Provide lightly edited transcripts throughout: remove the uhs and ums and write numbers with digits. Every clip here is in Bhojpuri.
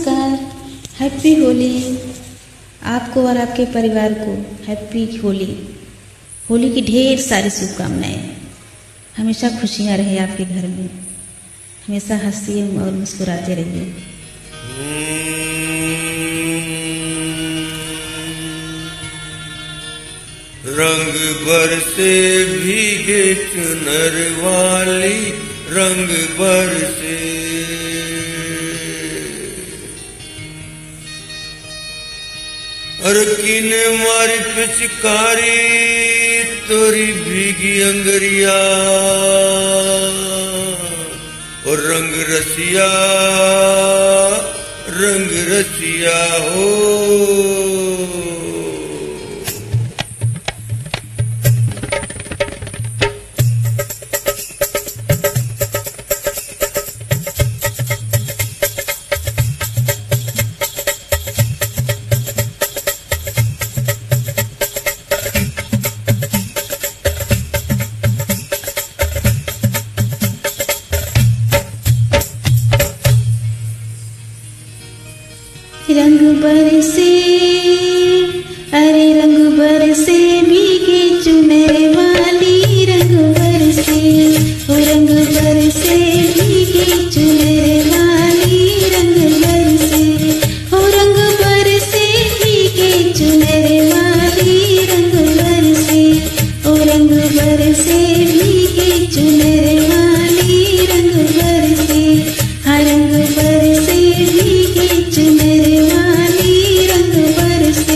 नमस्कार, हैप्पी होली। आपको और आपके परिवार को हैप्पी होली। होली की ढेर सारी शुभकामनाएं। हमेशा खुशियां रहे आपके घर में, हमेशा हंसिए और मुस्कुराते रहिए। रंग बरसे भीगे चुनर वाली, रंग बरसे और किने मारी पिचकारी तोरी भीगी अंगरिया, और रंग रसिया हो। रंग बरसे, अरे रंग बरसे भीगे चुनर वाली, रंग बरसे, ओ रंग बरसे भीगे चुनर वाली, रंग बरसे, ओ रंग बरसे भीगे चुनर वाली, रंग बरसे, ओ रंग बरसे भीगे चुनर वाली, रंग बरसे, हाँ रंग बरसे भीगे चुनर वाली, रंग बरसे।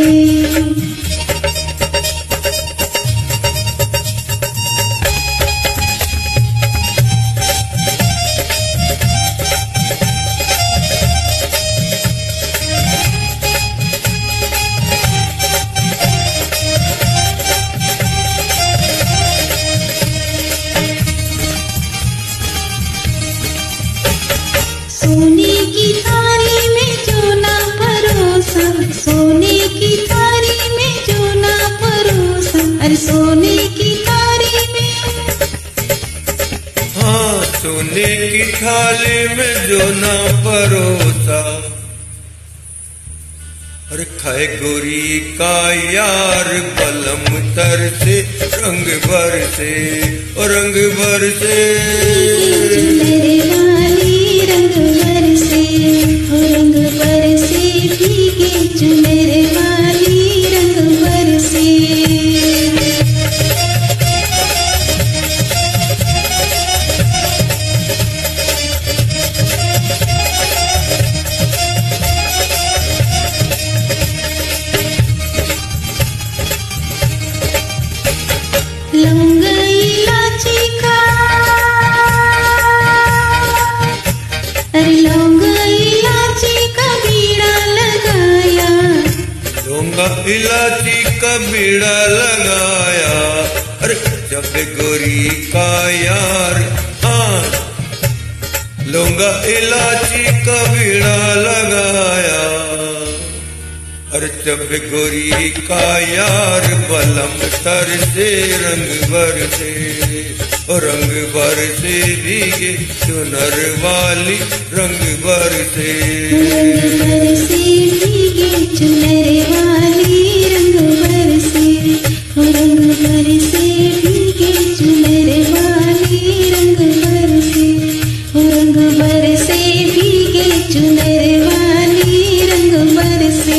सोने की थाली में जो ना परोसा, सोने की थाली में जो ना परोसा, अरे सोने की थाली में, हाँ सोने की थाली में जो ना परोसा, अरे खाए गोरी का यार बलम तर से, रंग बरसे और रंग बरसे रंग बरसे, हो रंग बरसे भीगे चुनर वाली, रंग बरसे। लौंग इलायची का, अरे लौंग इलायची का बीड़ा लगाया, लौंग इलायची का बीड़ा लगाया, अरे जब गोरी का यार, हाँ लौंग इलायची का बीड़ा लगाया, अरे जब गोरी का यार बलम तर से, रंग बरसे और रंग बरसे भीगे चुनर वाली, रंग बरसे, रंग बरसे भीगे चुनर वाली, रंग बरसे, हो रंग बरसे भीगे चुनर वाली, रंग बरसे, हो रंग बरसे भीगे चुनर वाली, रंग बरसे।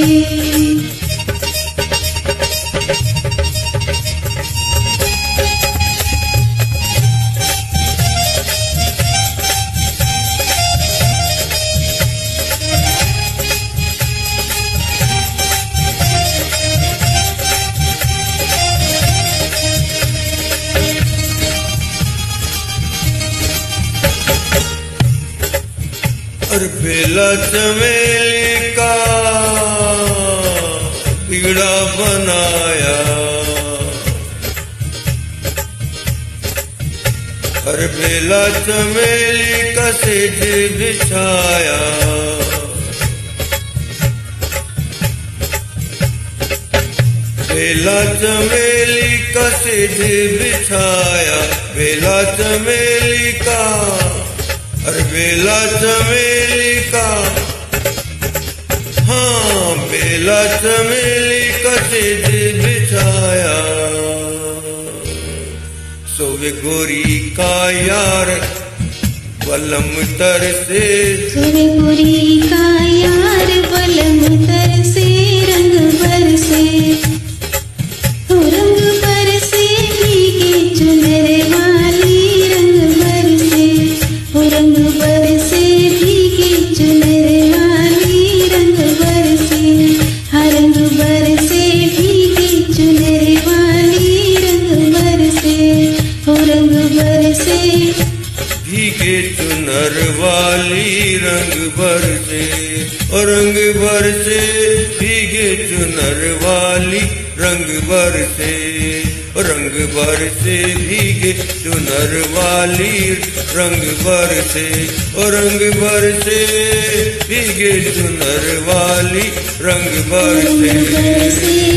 और बेला चमेली का बीड़ा बनाया, और बेला चमेली का सेज बिछाया, बेला चमेली का सेज बिछाया, बेला चमेली का, और बेला चमेली का हाँ बेला चमेली का सेज बिछाया, सोवे गोरी का यार बलम तर से, सोवे गोरी का यार बलम तर से, रंग बरसे हो रंग बरसे भीगे चुनर वाली, रंग बरसे हो रंग बरसे भीगे चुनर वाली, रंग बरसे हर रंग बरसे भीगे चुनर वाली, रंग बरसे हो रंग बरसे भीगे चुनर वाली, रंग बरसे और रंग बरसे भीगे चुनर वाली, रंग बरसे और रंग बरसे भीगे चुनर वाली, रंग बरसे और रंग बरसे भीगे चुनर वाली, रंग बरसे।